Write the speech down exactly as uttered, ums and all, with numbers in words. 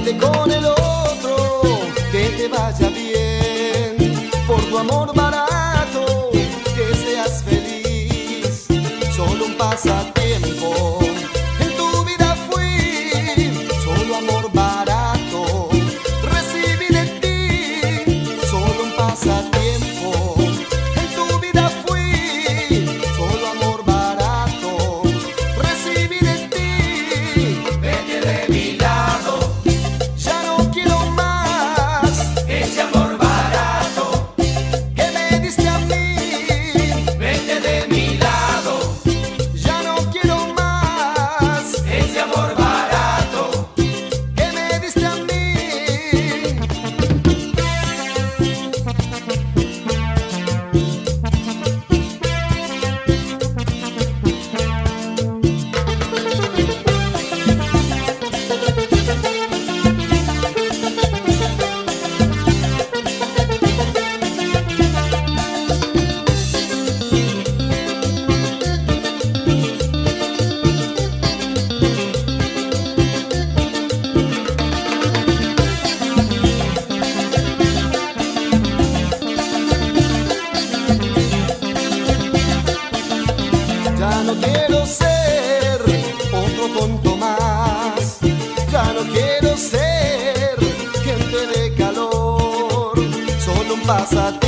vete con el otro, que te vaya bien, por tu amor barato, que seas feliz, solo un pasatiempo. En tu vida fui solo amor barato, recibí de ti solo un pasatiempo. En tu vida fui solo amor barato, recibí de ti. Vete de mi lado, Ya no quiero más ese amor barato. que me diste a mí. Vete de mi lado, Ya no quiero más ese amor barato. que me diste a mí. Ya no quiero ser otro tonto más, ya no quiero ser gente de calor, solo un pasatiempo.